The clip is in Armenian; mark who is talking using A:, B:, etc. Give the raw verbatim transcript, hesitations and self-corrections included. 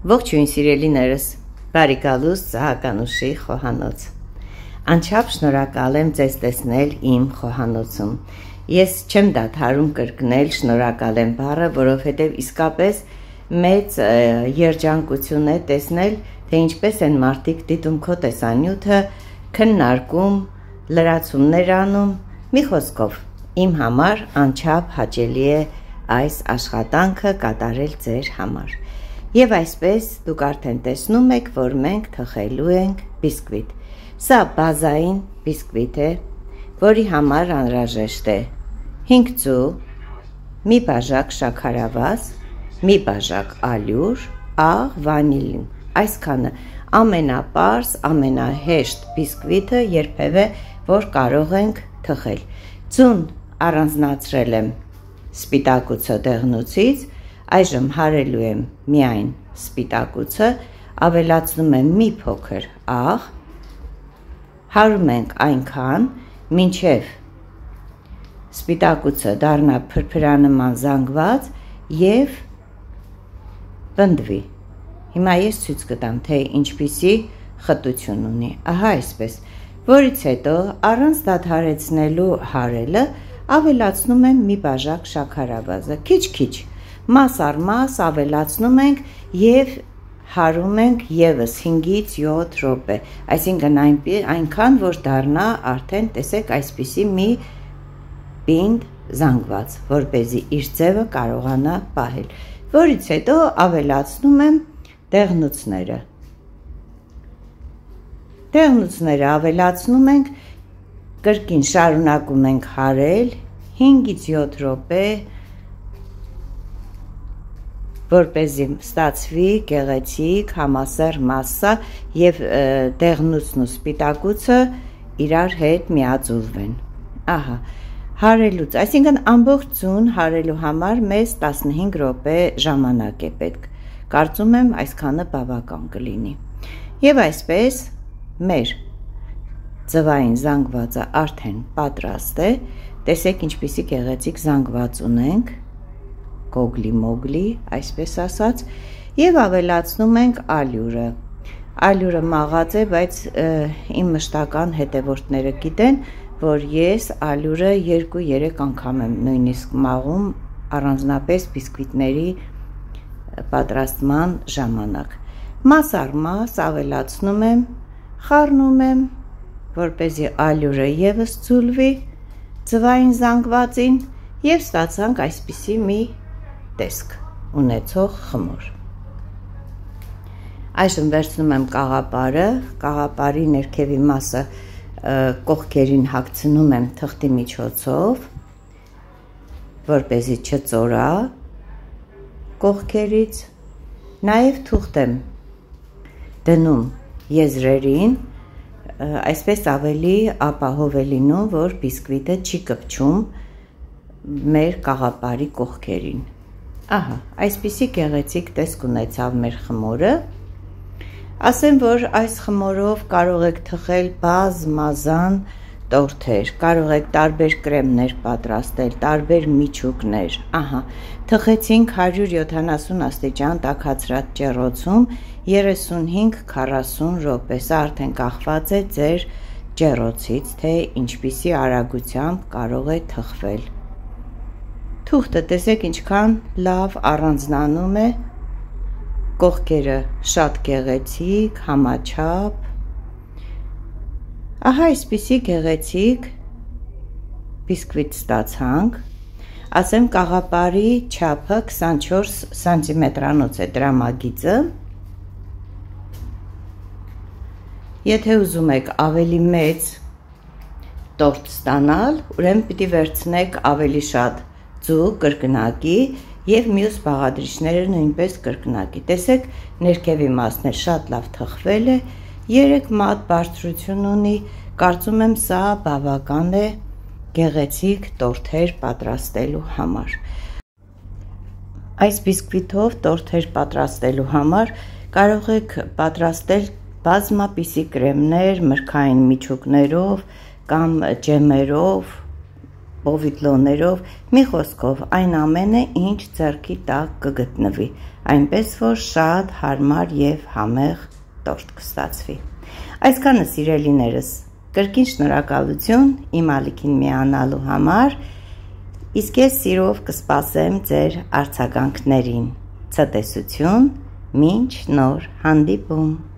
A: Ողջույն սիրելիներս, բարի գալուս Սահականուշի խոհանոց։ Անչափ շնորհակալ եմ ձեզ տեսնել իմ խոհանոցում։ Ես չեմ դադարում կրկնել շնորհակալ եմ բառը, որովհետև իսկապես մեծ երջանկություն է տեսնել, թե ինչպես են մարդիկ դիտում քո տեսանյութը, քննարկում, լրացումներ անում, մի խոսքով, իմ համար անչափ հաճելի է այս աշխատանքը կատարել ձեր համար։ Եվ այսպես դուք արդեն տեսնում եք, որ մենք թխելու ենք բիսկվիտ։ Սա բազային բիսկվիտ է, որի համար անհրաժեշտ է հինգ ծու, մի բաժակ շաքարավազ, մի բաժակ ալյուր, աղ, վանիլին։ Այսքանը ամենապարզ, ամենահեշտ բիսկվիթը երբևէ, որ կարող ենք թխել։ Ծուն առանձնացրել եմ սպիտակուցը դեղնուցից, այժմ հարելու եմ միայն սպիտակուցը, ավելացնում եմ մի փոքր աղ, հարում ենք այնքան, մինչև սպիտակուցը դառնա փրփրանման զանգված և պնդվի։ Հիմա ես ցույց կտամ, թե ինչպիսի խտություն ունի, ահա այսպես, որից հետո առանց դադարեցնելու հարելը ավելացնում եմ մի բաժակ շաքարավազը, քիչ-քիչ, մաս առ մաս ավելացնում ենք և հարում ենք ևս հինգից յոթ րոպե, այսինքն այնքան, որ դառնա արդեն, տեսեք, այսպիսի մի պինդ զանգված, որպեսզի իր ձևը կարողանա պահել, որից հետո ավելացնում եմ դեղնուցները։ Դեղնուցները ավելացնում ենք, կրկին շարունակում ենք հարել հինգից յոթ րոպե, որպեսզի ստացվի գեղեցիկ համասեռ մասսա և դեղնուցն ու սպիտակուցը իրար հետ միաձուլվեն։ Ահա, հարելուց, այսինքն ամբողջ ծուն հարելու համար մեզ տասնհինգ րոպե ժամանակ է պետք։ Կարծում եմ այսքանը բավական կլինի։ Եվ այսպես մեր ձվային զանգվածը արդեն պատրաստ է, տեսեք ինչպիսի գեղեցիկ զանգված ունենք, գոգլի-մոգլի, այսպես ասած, և ավելացնում ենք ալյուրը։ Ալյուրը մաղած է, բայց իմ մշտական հետևորդները գիտեն, որ ես ալյուրը երկու-երեք անգամ եմ նույնիսկ մաղում առանձնապես բիսկվիտների պատրաստման ժամանակ։ Մաս առ մաս ավելացնում եմ, խառնում եմ, որպեսզի ալյուրը ևս ձուլվի ձվային զանգվածին և ստացանք այսպիսի մի տեսք ունեցող խմոր։ Այժմ վերցնում եմ կաղապարը, կաղապարի ներքևի մասը կողքերին հագցնում եմ թղթի միջոցով, որպեսզի չծորա կողքերից, նաև թուղթ եմ դնում եզրերին, այսպես ավելի ապահով է լինում, որ բիսկվիտը չի կպչում մեր կաղապարի կողքերին։ Ահա, այսպիսի գեղեցիկ տեսք ունեցավ մեր խմորը։ Ասեմ, որ այս խմորով կարող եք թխել բազմազան տորթեր, կարող եք տարբեր կրեմներ պատրաստել, տարբեր միջուկներ։ Ահա, թխեցինք հարյուր յոթանասուն աստիճան տաքացրած ջեռոցում երեսունհինգ քառասուն րոպե, սա արդեն կախված է ձեր ջեռոցից, թե ինչպիսի արագությամբ կարող է թխվել։ Թուղթը տեսեք ինչքան լավ առանձնանում է, կողքերը շատ գեղեցիկ, համաչափ։ Ահա այսպիսի գեղեցիկ բիսկվիտ ստացանք, ասեմ կաղապարի չափը քսանչորս սանտիմետրանոց է դրամագիծը։ Եթե ուզում եք ավելի մեծ տորտ ստանալ, ուրեմն պիտի վերցնեք ավելի շատ ծու կրկնակի և մյուս բաղադրիչները նույնպես կրկնակի։ Տեսեք, ներքևի մասն էլ շատ լավ թխվել է, երեք մատ բարձրություն ունի, կարծում եմ սա բավական է գեղեցիկ տորթեր պատրաստելու համար։ Այս բիսկվիթով տորթեր պատրաստելու համար կարող եք պատրաստել բազմապիսի կրեմներ մրգային միջուկներով կամ ջեմերով, պովիդլոներով, մի խոսքով այն ամենը, ինչ ձեռքի տակ կգտնվի, այնպես որ շատ հարմար և համեղ տորտ կստացվի։ Այսքանը սիրելիներս, կրկին շնորհակալություն իմ ալիքին միանալու համար, իսկ ես սիրով կսպասեմ ձեր արձագանքներին։ Ցտեսություն, մինչ նոր հանդիպում։